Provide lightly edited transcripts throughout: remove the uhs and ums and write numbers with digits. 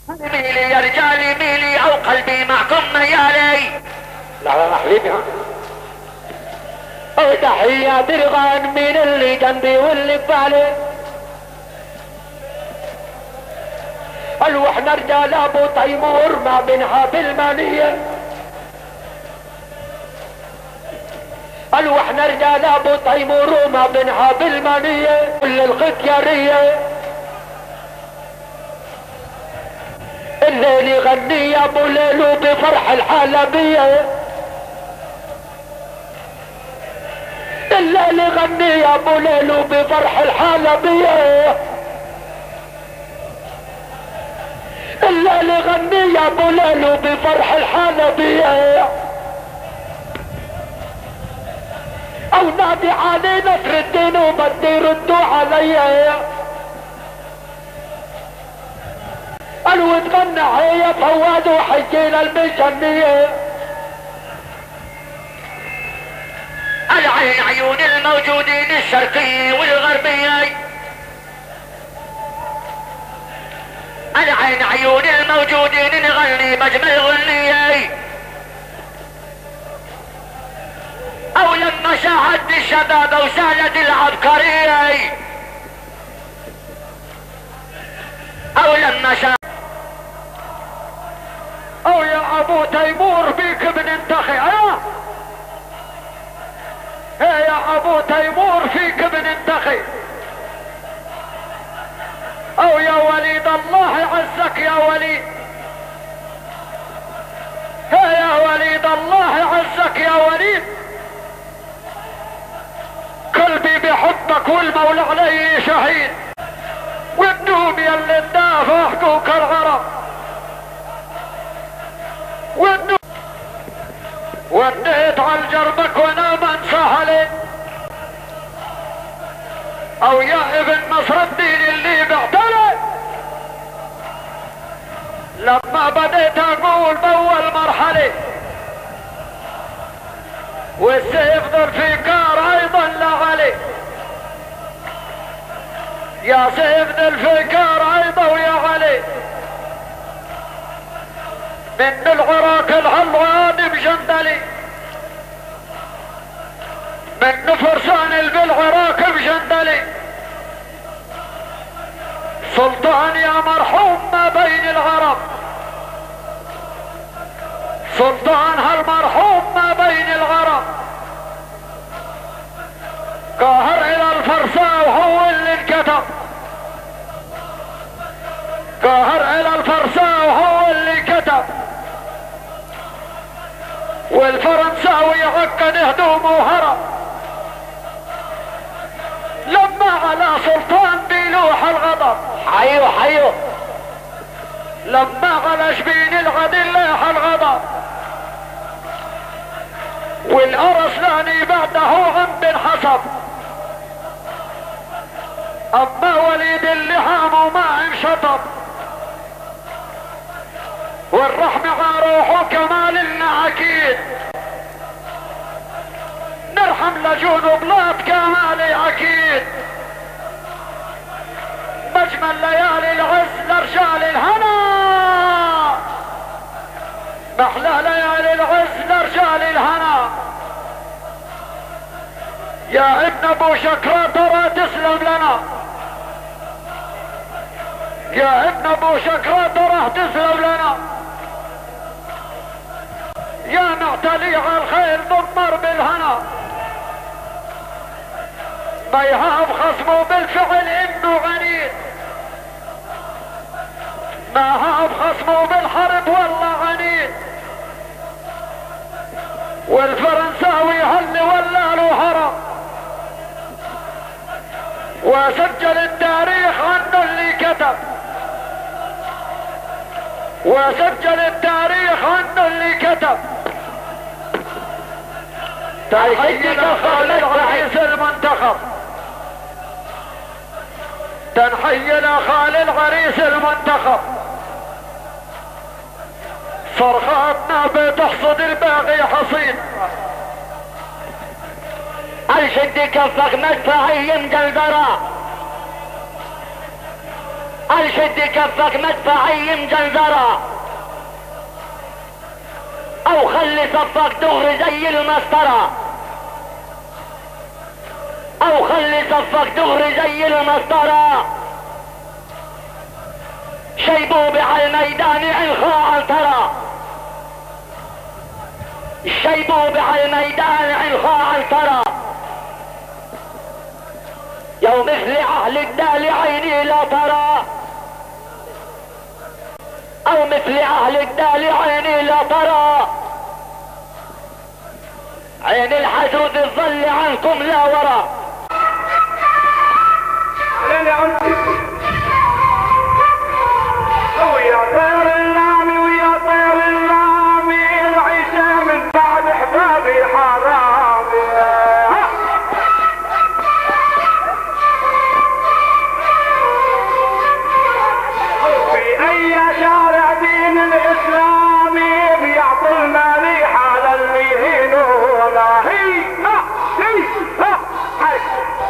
ميلي يا رجالي ميلي او قلبي معكم ميالي. لا محليبي ها. تحية درغان من اللي جنبي واللي ببالي. واحنا رجال ابو تيمور ما بنها بالمالية. واحنا رجال ابو تيمور وما بنها بالمالية. كل الختيارية الليل يغني يا ابو ليلو بفرح الحلبية. الليل يغني يا ابو ليلو بفرح الحلبية. الليل يغني يا ابو ليلو بفرح الحلبية. او نادي علي نصر الدين وبدي يردوا علي. قالوا تغنى هي فواد وحجينا المجنية. العين عيون الموجودين الشرقي والغربي. العين عيون الموجودين نغني بجمل غنية. او لما شاهدت الشباب وسالت العبقرية. او لما شاهدت او يا ابو تيمور بيك بننتخي. يا ابو تيمور فيك بننتخي. او يا وليد الله يعزك يا وليد. يا وليد الله يعزك يا وليد. قلبي بحبك والمولى علي شهيد. والنوم يلي تدافع حقوق العرب. وديت على جربك وانا منسى عليك. او يا ابن نصر الدين اللي بعتلك. لما بديت اقول باول مرحله والسيف ذو الفكار ايضا لا عليك. يا سيف ذو الفكار ايضا ويا علي. من العراق الهلوان بجندلي. من فرسان بالعراق بجندلي. سلطان يا مرحوم ما بين العرب. سلطان هالمرحوم ما بين العرب. قاهر الى الفرسان وهو اللي انكتب. قاهر الى الفرسان وهو اللي كتب. والفرنساوي عقد هدومه وهرب. لما على سلطان بيلوح الغضب. حيو لما على شبين العدل لاح الغضب. والارسلاني بعده عم بنحسب. اما وليد اللحام وما انشطب. والرحمة عروح وكمال لنا اكيد. نرحم لجون بلاد كمالي اكيد. مجمل ليالي العز لرجال الهنا. محلى ليالي العز لرجال الهنا. يا ابن ابو شكرة ترى تسلم لنا. يا ابن ابو شكرة ترى تسلم لنا. يا معتلي على الخيل ضمر بالهنا. ما يهاب خصمه بالفعل انه عنيد. ما هاب خصمه بالحرب والله عنيد. والفرنساوي هل ولا له هرب. وسجل التاريخ عنه اللي كتب. وسجل التاريخ عنه اللي كتب. تحية خالد رئيس المنتخب. تنحي لخالد عريس المنتخب. صرخاتنا بتحصد الباقي حصين. الشد كفك مدفعي مجلدرة. قال شد كفك مدفعي مجنزرة او خلي صفك دغري زي المسطرة او خلي صفك دغري زي المسطرة. شيبوبي على الميدان عنخا عنترة الشيبوبي على الميدان عنخا عنترة. يوم مثل اهل الدال عيني لا ترى او مثل اهل الدال عيني لا ترى. عين الحسود الظل عنكم لا ورى. ويا طير اللامي ويا طير اللامي العيشة من بعد احبابي حرامي. في اي شارع دين الاسلامي بيعطي المالي على اللي يهينونا. هي ها هي ها هي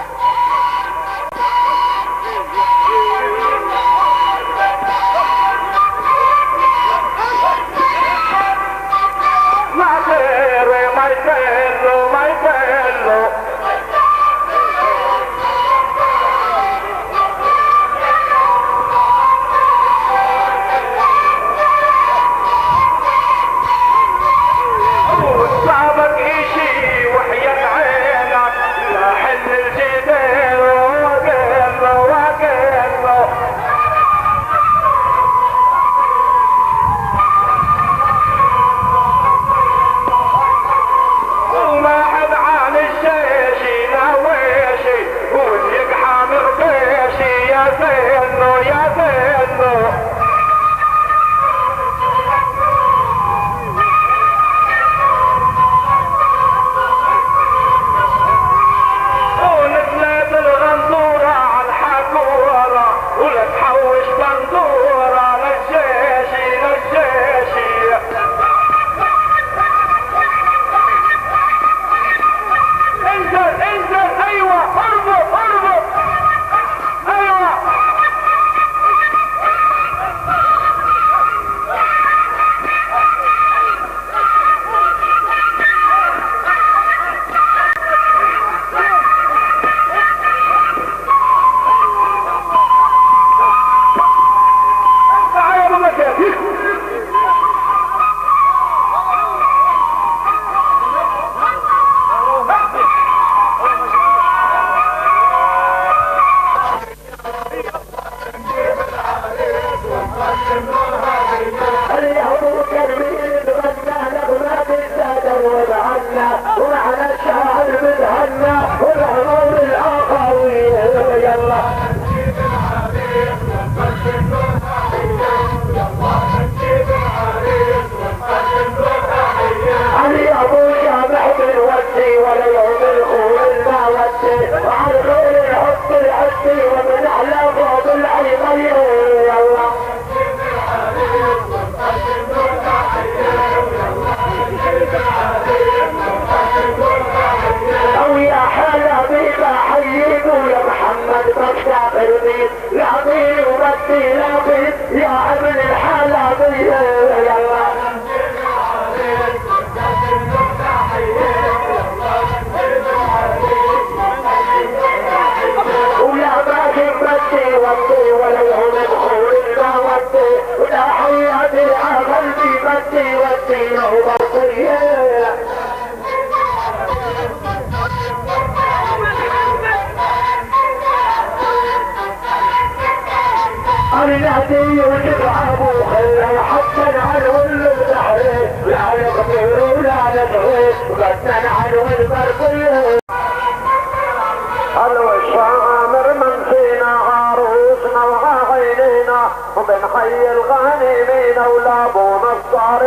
وبنحيي الغانمين ولابو نصار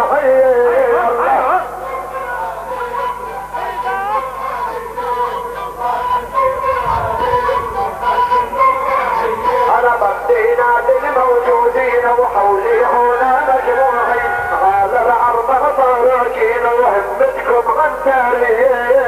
التحية. انا بدينا بالموجودين وحولي هنا مجموعين على العرض طارقين وهمتكم عن تاريخ.